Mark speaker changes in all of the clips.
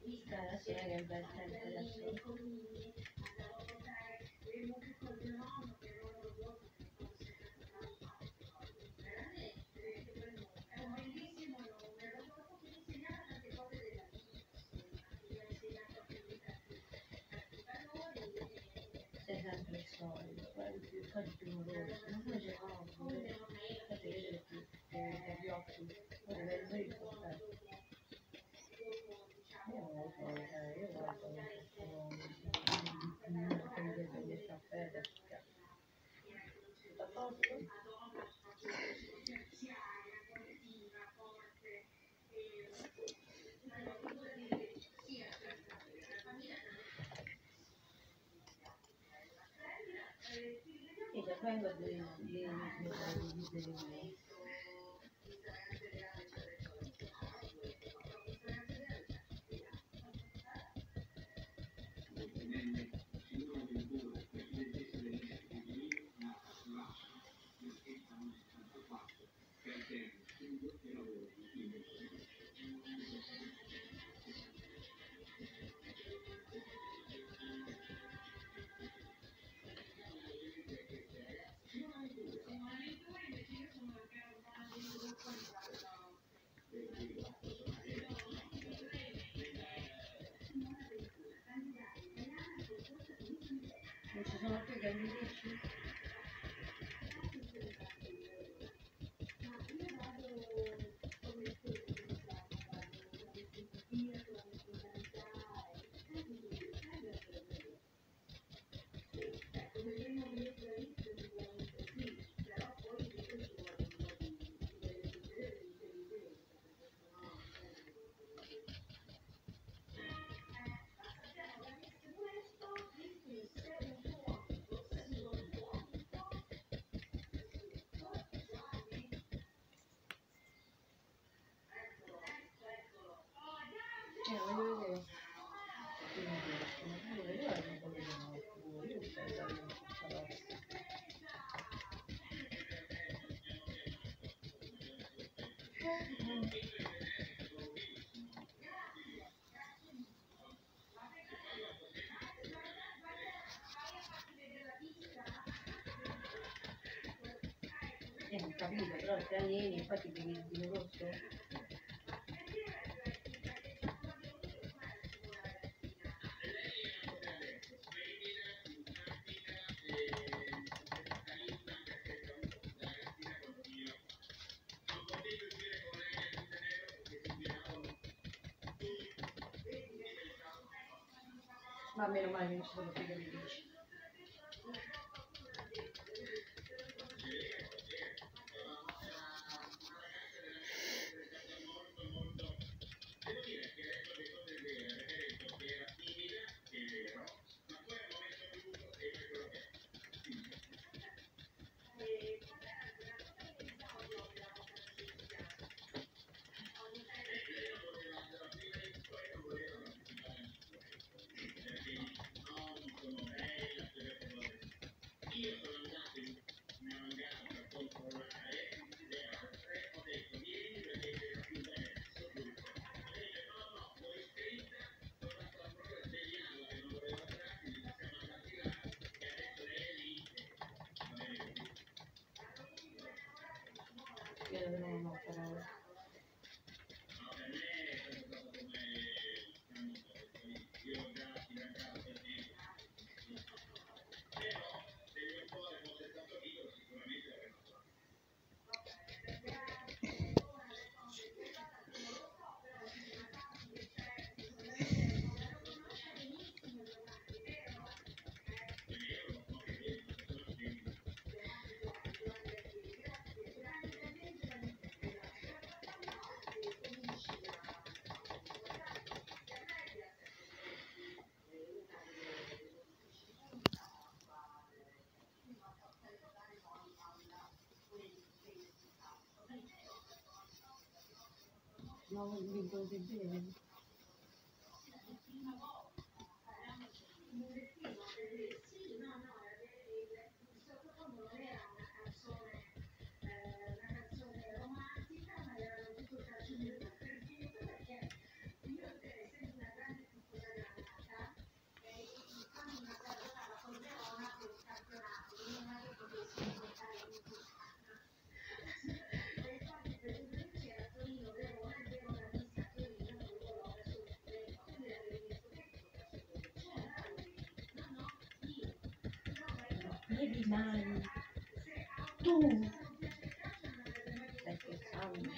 Speaker 1: Stasera che bel tempo adesso. C'è sempre il solito, poi il primo rosso, ma come c'è fate vedere più gli occhi, ora per il cospetto. Io non lo so, io guardo le staffette, tutto a posto? Sì, già vengo di non ci sono più candidici? Voglio vedere. Ho capito, però stranieri, infatti devi il vino rosso? Ma meno male che non ci sono più candidici. Io non ho parole. No, ho vinto così bene. chiedi mai? Tu stai scherzando?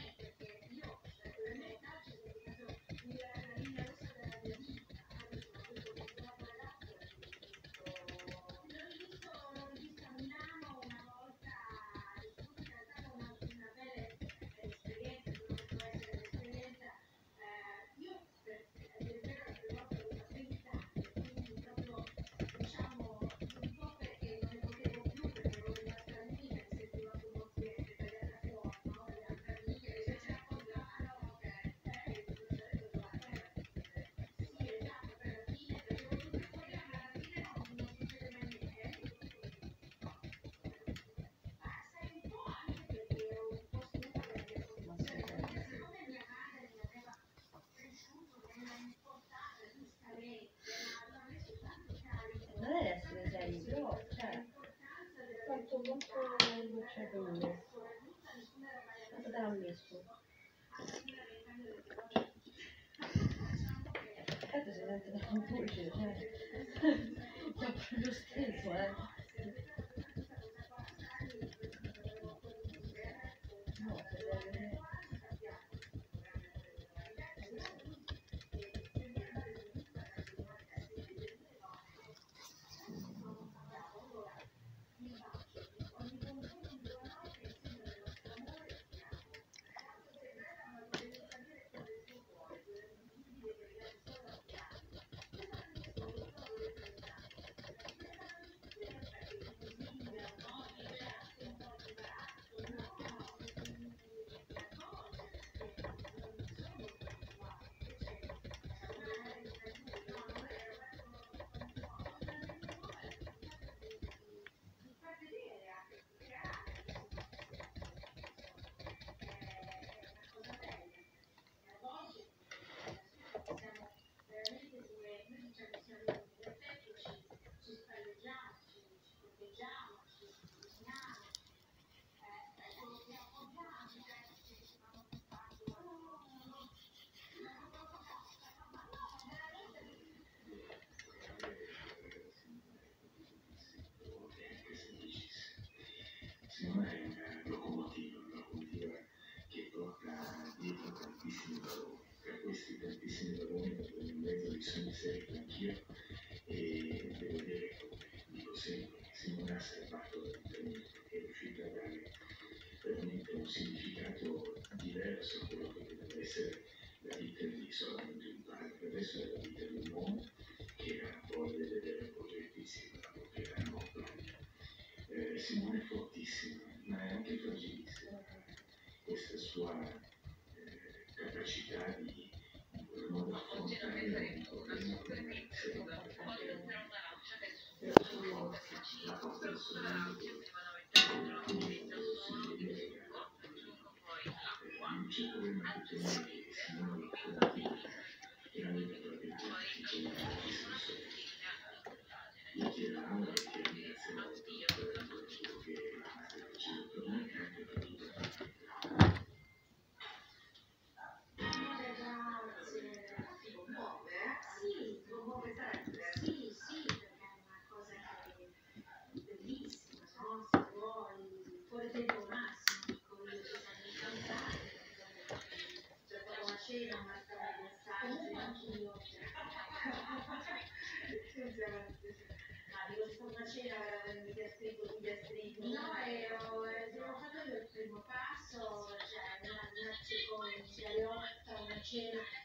Speaker 1: Non deve essere serio, però, cioè, quanto bocciatore. Quanto te l'ha messo? Certo si sente da un voce, cioè, è pure lo stesso, No, se deve...
Speaker 2: Secondo me è una locomotiva che porta dietro tantissimi valori. Tra questi tantissimi valori in mezzo mi sono inserito anch'io e devo dire, come dico sempre, che Simona ha salvato l'avvitamento, è riuscita a dare veramente un significato diverso a quello che deve essere la vita di solamente un padre, adesso è la vita di un uomo che ha voglia di vedere un progetto insieme alla propria compagna. Simone è fortissima, ma è anche fragilissima. Questa sua capacità di in quel modo affrontare ogni problema come se non la porta verso il mondo un certo problema che teme che Simone locomotiva e non è probabilmente difficoltà di senso. Io ti amo e ti ringrazio molto per quello che stai facendo per me e anche per tutta la famiglia.
Speaker 3: Si commuove, Sì, si commuove sempre. Sì, sì, perché è una cosa che è bellissima, no? Se vuoi, fuori tempo massimo, come io ci sono incantata, c'è stata una cena, una storia di messaggi, anch'io. Dico, c'è stata una cena, mi ha scritto, No, abbiamo fatto io il primo passo, cioè una seconda, una galeotta, una cena.